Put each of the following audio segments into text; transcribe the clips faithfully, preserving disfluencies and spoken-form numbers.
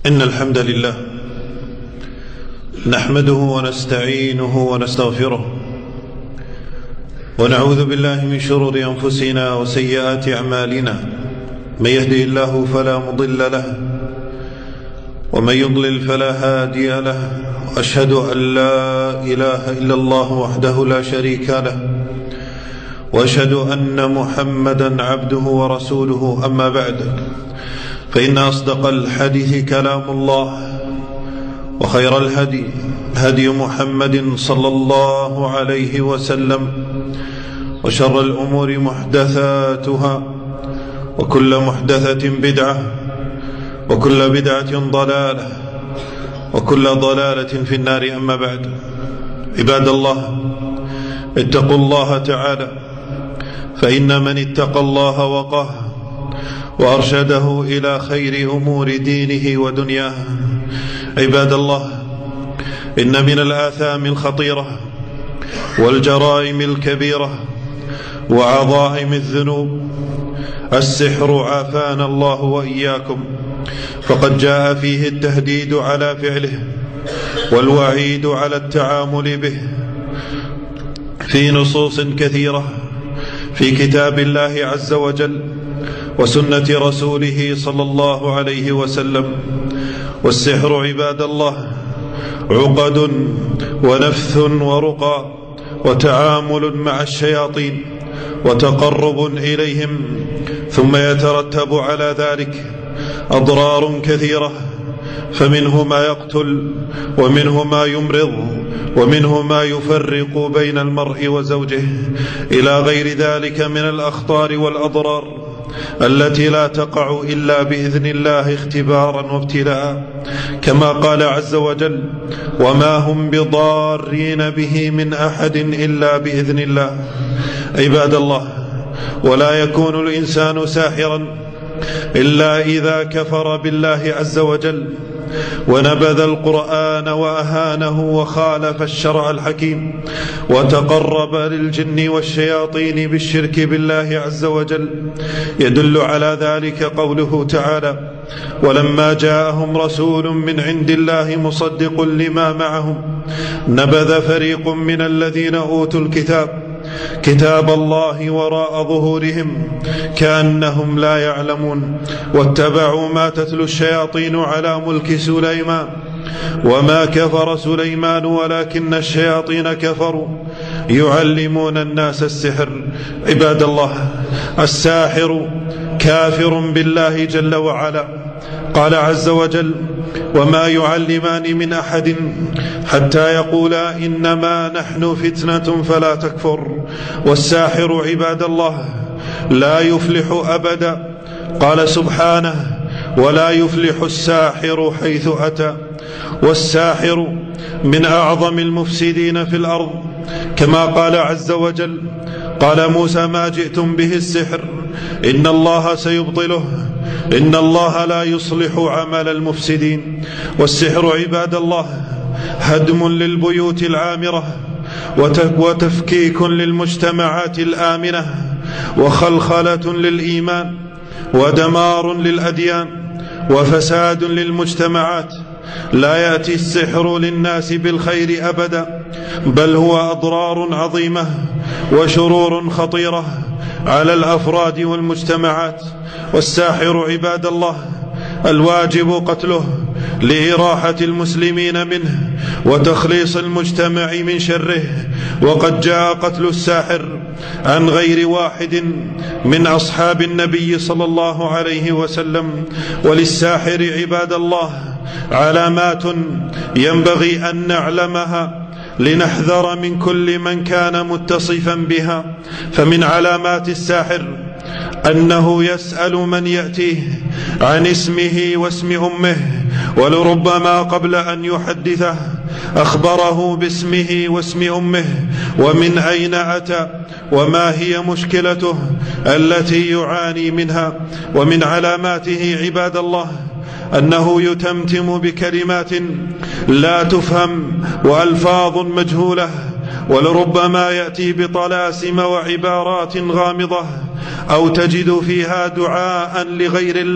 إن الحمد لله نحمده ونستعينه ونستغفره ونعوذ بالله من شرور أنفسنا وسيئات أعمالنا. من يهده الله فلا مضل له ومن يضلل فلا هادي له، وأشهد أن لا إله إلا الله وحده لا شريك له، وأشهد أن محمدا عبده ورسوله. أما بعد، فإن أصدق الحديث كلام الله، وخير الهدي هدي محمد صلى الله عليه وسلم، وشر الأمور محدثاتها، وكل محدثة بدعة، وكل بدعة ضلالة، وكل ضلالة في النار. أما بعد، عباد الله، اتقوا الله تعالى، فإن من اتقى الله وقاه وأرشده إلى خير أمور دينه ودنياه. عباد الله، إن من الآثام الخطيرة والجرائم الكبيرة وعظائم الذنوب السحر، عافانا الله وإياكم، فقد جاء فيه التهديد على فعله والوعيد على التعامل به في نصوص كثيرة في كتاب الله عز وجل وسنة رسوله صلى الله عليه وسلم. والسحر عباد الله عقد ونفث ورقى وتعامل مع الشياطين وتقرب إليهم، ثم يترتب على ذلك أضرار كثيرة، فمنه ما يقتل، ومنه ما يمرض، ومنه ما يفرق بين المرء وزوجه، إلى غير ذلك من الأخطار والأضرار التي لا تقع إلا بإذن الله اختبارا وابتلاء، كما قال عز وجل: وما هم بضارين به من أحد إلا بإذن الله. عباد الله، ولا يكون الإنسان ساحرا إلا إذا كفر بالله عز وجل ونبذ القرآن وأهانه وخالف الشرع الحكيم، وتقرب للجن والشياطين بالشرك بالله عز وجل. يدل على ذلك قوله تعالى: ولما جاءهم رسول من عند الله مصدق لما معهم نبذ فريق من الذين أوتوا الكتاب كتاب الله وراء ظهورهم كأنهم لا يعلمون، واتبعوا ما تتلو الشياطين على ملك سليمان وما كفر سليمان ولكن الشياطين كفروا يعلمون الناس السحر. عباد الله، الساحر كافر بالله جل وعلا. قال عز وجل: وما يعلمان من أحد حتى يقولا إنما نحن فتنة فلا تكفر. والساحر عباد الله لا يفلح أبدا. قال سبحانه: ولا يفلح الساحر حيث أتى. والساحر من أعظم المفسدين في الأرض، كما قال عز وجل: قال موسى: ما جئتم به السحر إن الله سيبطله إن الله لا يصلح عمل المفسدين. والسحر عباد الله هدم للبيوت العامرة، وتفكيك للمجتمعات الآمنة، وخلخلة للإيمان، ودمار للأديان، وفساد للمجتمعات. لا يأتي السحر للناس بالخير أبدا، بل هو أضرار عظيمة وشرور خطيرة على الأفراد والمجتمعات. والساحر عباد الله الواجب قتله لإراحة المسلمين منه وتخليص المجتمع من شره. وقد جاء قتل الساحر عن غير واحد من أصحاب النبي صلى الله عليه وسلم. وللساحر عباد الله علامات ينبغي أن نعلمها لنحذر من كل من كان متصفا بها. فمن علامات الساحر أنه يسأل من يأتيه عن اسمه واسم أمه، ولربما قبل أن يحدثه أخبره باسمه واسم أمه ومن أين أتى وما هي مشكلته التي يعاني منها. ومن علاماته عباد الله أنه يتمتم بكلمات لا تفهم وألفاظ مجهولة، ولربما يأتي بطلاسم وعبارات غامضة، أو تجد فيها دعاء لغير الله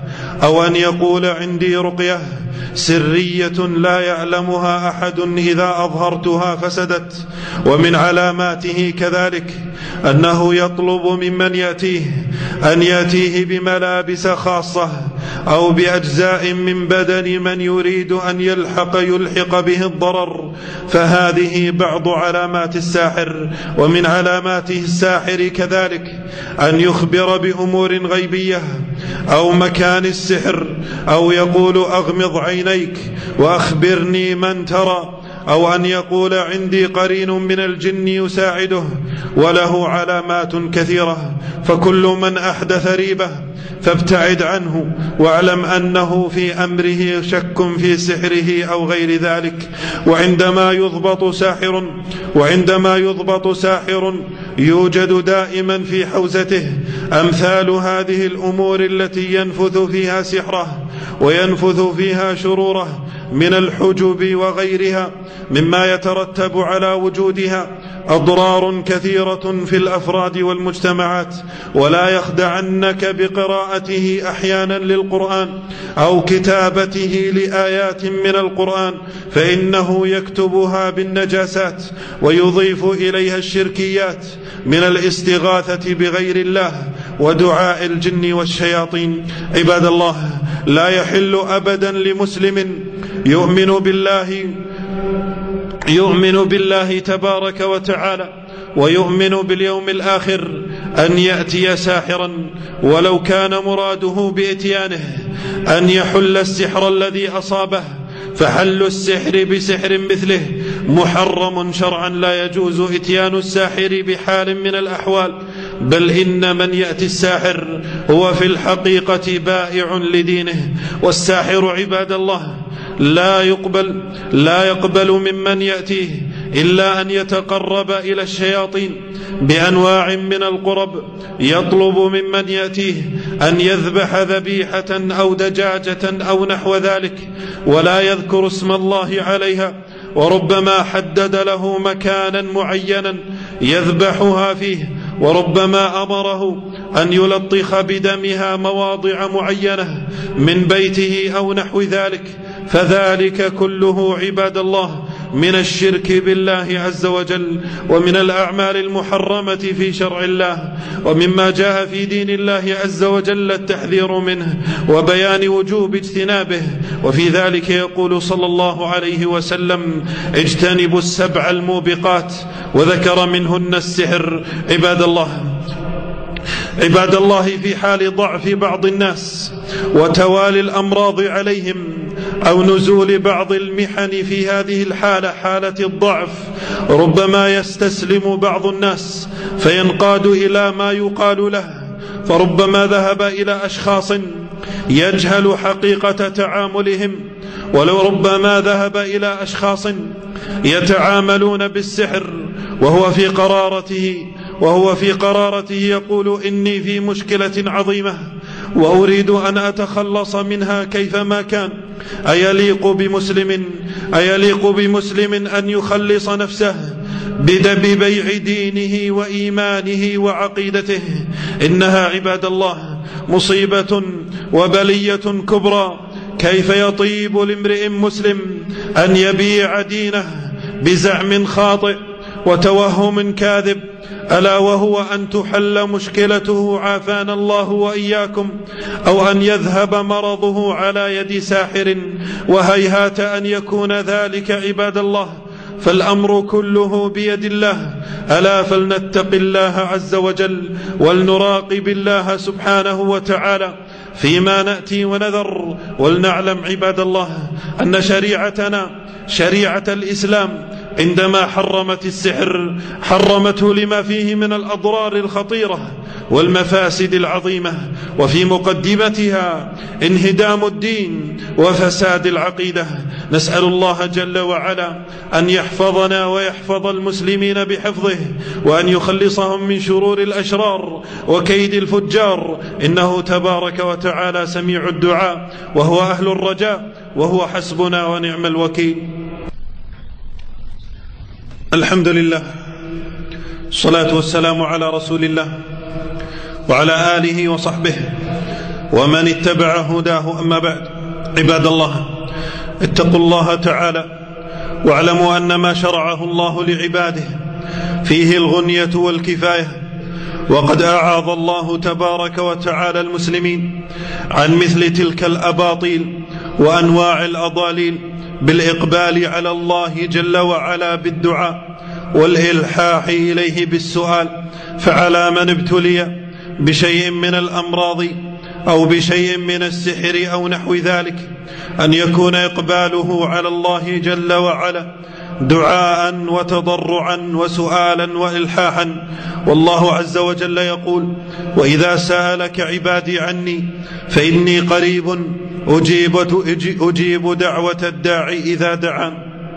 أو أن يقول عندي رقية سرية لا يعلمها أحد إذا أظهرتها فسدت. ومن علاماته كذلك أنه يطلب ممن يأتيه أن يأتيه بملابس خاصة أو بأجزاء من بدن من يريد أن يلحق يلحق به الضرر، فهذه بعض علامات الساحر. ومن علامات الساحر كذلك أن يخبر بأمور غيبية أو مكان السحر، أو يقول أغمض عينيك وأخبرني من ترى، أو أن يقول عندي قرين من الجن يساعده، وله علامات كثيرة. فكل من أحدث ريبة فابتعد عنه، واعلم أنه في أمره شك في سحره أو غير ذلك. وعندما يضبط ساحر وعندما يضبط ساحر يوجد دائما في حوزته أمثال هذه الأمور التي ينفث فيها سحره وينفث فيها شروره من الحجب وغيرها، مما يترتب على وجودها أضرار كثيرة في الأفراد والمجتمعات. ولا يخدعنك بقراءته أحيانا للقرآن أو كتابته لآيات من القرآن، فإنه يكتبها بالنجاسات ويضيف إليها الشركيات من الاستغاثة بغير الله ودعاء الجن والشياطين. عباد الله، لا يحل أبدا لمسلم يؤمن بالله يؤمن بالله تبارك وتعالى ويؤمن باليوم الآخر أن يأتي ساحرا ولو كان مراده بإتيانه أن يحل السحر الذي أصابه، فحل السحر بسحر مثله محرم شرعا، لا يجوز إتيان الساحر بحال من الأحوال. بل إن من يأتي الساحر هو في الحقيقة بائع لدينه. والساحر عباد الله لا يقبل لا يقبل ممن يأتيه إلا أن يتقرب إلى الشياطين بأنواع من القرب. يطلب ممن يأتيه أن يذبح ذبيحة أو دجاجة أو نحو ذلك، ولا يذكر اسم الله عليها، وربما حدد له مكانا معينا يذبحها فيه، وربما أمره أن يلطخ بدمها مواضع معينة من بيته أو نحو ذلك. فذلك كله عباد الله من الشرك بالله عز وجل، ومن الأعمال المحرمة في شرع الله، ومما جاء في دين الله عز وجل التحذير منه وبيان وجوب اجتنابه. وفي ذلك يقول صلى الله عليه وسلم: اجتنبوا السبع الموبقات، وذكر منهن السحر. عباد الله عباد الله في حال ضعف بعض الناس وتوالي الأمراض عليهم أو نزول بعض المحن في هذه الحالة، حالة الضعف، ربما يستسلم بعض الناس فينقاد إلى ما يقال له، فربما ذهب إلى أشخاص يجهل حقيقة تعاملهم، ولو ربما ذهب إلى أشخاص يتعاملون بالسحر وهو في قرارته وهو في قرارته يقول: إني في مشكلة عظيمة وأريد أن أتخلص منها كيفما كان. أيليق بمسلم أيليق بمسلم أن يخلص نفسه ببيع دينه وإيمانه وعقيدته؟ إنها عباد الله مصيبة وبلية كبرى. كيف يطيب لامرئ مسلم أن يبيع دينه بزعم خاطئ وتوهم كاذب، ألا وهو أن تحل مشكلته عافانا الله وإياكم، أو أن يذهب مرضه على يد ساحر، وهيهات أن يكون ذلك عباد الله. فالأمر كله بيد الله، ألا فلنتق الله عز وجل ولنراقب الله سبحانه وتعالى فيما نأتي ونذر. ولنعلم عباد الله أن شريعتنا شريعة الإسلام عندما حرمت السحر حرمته لما فيه من الأضرار الخطيرة والمفاسد العظيمة، وفي مقدمتها انهدام الدين وفساد العقيدة. نسأل الله جل وعلا أن يحفظنا ويحفظ المسلمين بحفظه، وأن يخلصهم من شرور الأشرار وكيد الفجار، إنه تبارك وتعالى سميع الدعاء وهو أهل الرجاء، وهو حسبنا ونعم الوكيل. الحمد لله، الصلاة والسلام على رسول الله وعلى آله وصحبه ومن اتبع هداه. أما بعد، عباد الله، اتقوا الله تعالى واعلموا أن ما شرعه الله لعباده فيه الغنية والكفاية، وقد أعاذ الله تبارك وتعالى المسلمين عن مثل تلك الأباطيل وأنواع الأضاليل بالإقبال على الله جل وعلا بالدعاء والإلحاح إليه بالسؤال. فعلى من ابتلي بشيء من الأمراض أو بشيء من السحر أو نحو ذلك أن يكون إقباله على الله جل وعلا دعاء وتضرعا وسؤالا وإلحاحا. والله عز وجل يقول: وإذا سألك عبادي عني فإني قريب أجيب, أجيب دعوة الداعي إذا دعان.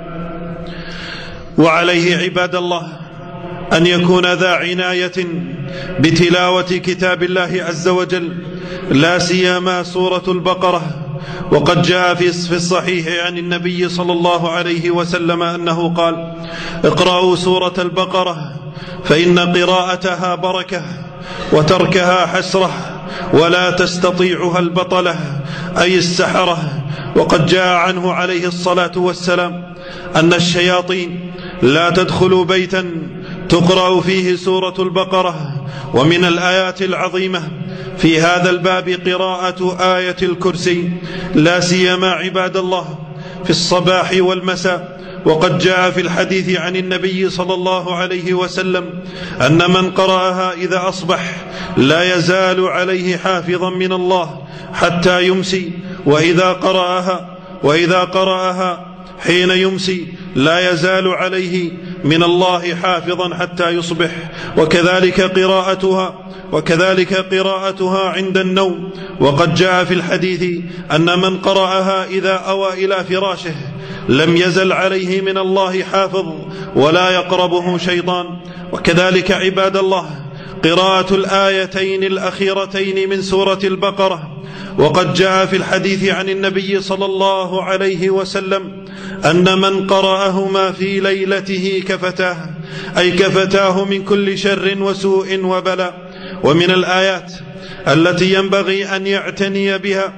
وعليه عباد الله أن يكون ذا عناية بتلاوة كتاب الله عز وجل، لا سيما سورة البقرة. وقد جاء في الصحيح عن النبي صلى الله عليه وسلم أنه قال: اقرأوا سورة البقرة فإن قراءتها بركة وتركها حسرة ولا تستطيعها البطلة أي السحرة. وقد جاء عنه عليه الصلاة والسلام أن الشياطين لا تدخل بيتا تقرأ فيه سورة البقرة. ومن الآيات العظيمة في هذا الباب قراءة آية الكرسي، لا سيما عباد الله في الصباح والمساء. وقد جاء في الحديث عن النبي صلى الله عليه وسلم أن من قرأها إذا أصبح لا يزال عليه حافظا من الله حتى يمسي، وإذا قرأها وإذا قرأها حين يمسي لا يزال عليه من الله حافظا حتى يصبح. وكذلك قراءتها وكذلك قراءتها عند النوم. وقد جاء في الحديث أن من قرأها إذا أوى إلى فراشه لم يزل عليه من الله حافظ ولا يقربه شيطان. وكذلك عباد الله قراءة الآيتين الأخيرتين من سورة البقرة. وقد جاء في الحديث عن النبي صلى الله عليه وسلم أن من قرأهما في ليلته كفتاه، أي كفتاه من كل شر وسوء وبلاء. ومن الآيات التي ينبغي أن يعتني بها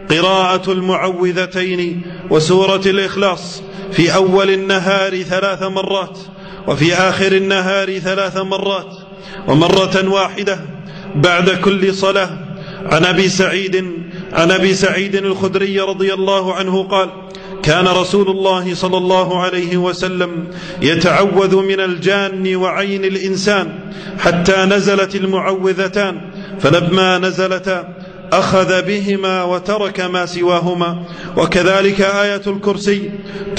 قراءة المعوذتين وسورة الإخلاص في أول النهار ثلاث مرات وفي آخر النهار ثلاث مرات ومرة واحدة بعد كل صلاة. عن أبي سعيد عن أبي سعيد الخدري رضي الله عنه قال: كان رسول الله صلى الله عليه وسلم يتعوذ من الجان وعين الإنسان حتى نزلت المعوذتان، فلما نزلتا أخذ بهما وترك ما سواهما. وكذلك آية الكرسي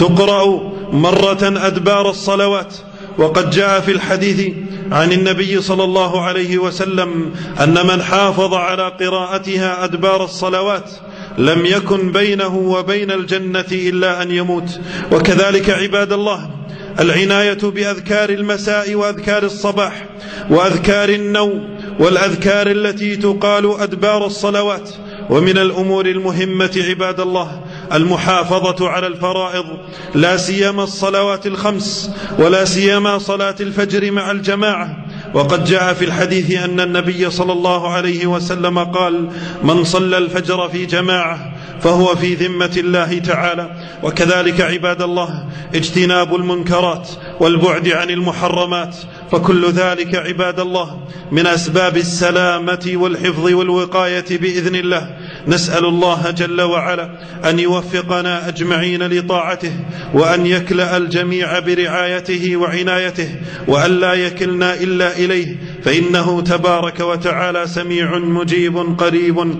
تقرأ مرة أدبار الصلوات. وقد جاء في الحديث عن النبي صلى الله عليه وسلم أن من حافظ على قراءتها أدبار الصلوات لم يكن بينه وبين الجنة إلا أن يموت. وكذلك عباد الله العناية بأذكار المساء وأذكار الصباح وأذكار النوم والأذكار التي تقال أدبار الصلوات. ومن الأمور المهمة عباد الله المحافظة على الفرائض، لا سيما الصلوات الخمس ولا سيما صلاة الفجر مع الجماعة. وقد جاء في الحديث أن النبي صلى الله عليه وسلم قال: من صلى الفجر في جماعة فهو في ذمة الله تعالى. وكذلك عباد الله اجتناب المنكرات والبعد عن المحرمات، فكل ذلك عباد الله من أسباب السلامة والحفظ والوقاية بإذن الله. نسأل الله جل وعلا أن يوفقنا أجمعين لطاعته، وأن يكلأ الجميع برعايته وعنايته، وأن لا يكلنا إلا إليه، فإنه تبارك وتعالى سميع مجيب قريب.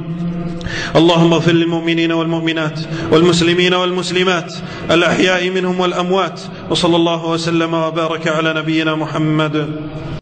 اللهم اغفر للمؤمنين والمؤمنات والمسلمين والمسلمات الأحياء منهم والأموات، وصلى الله وسلم وبارك على نبينا محمد.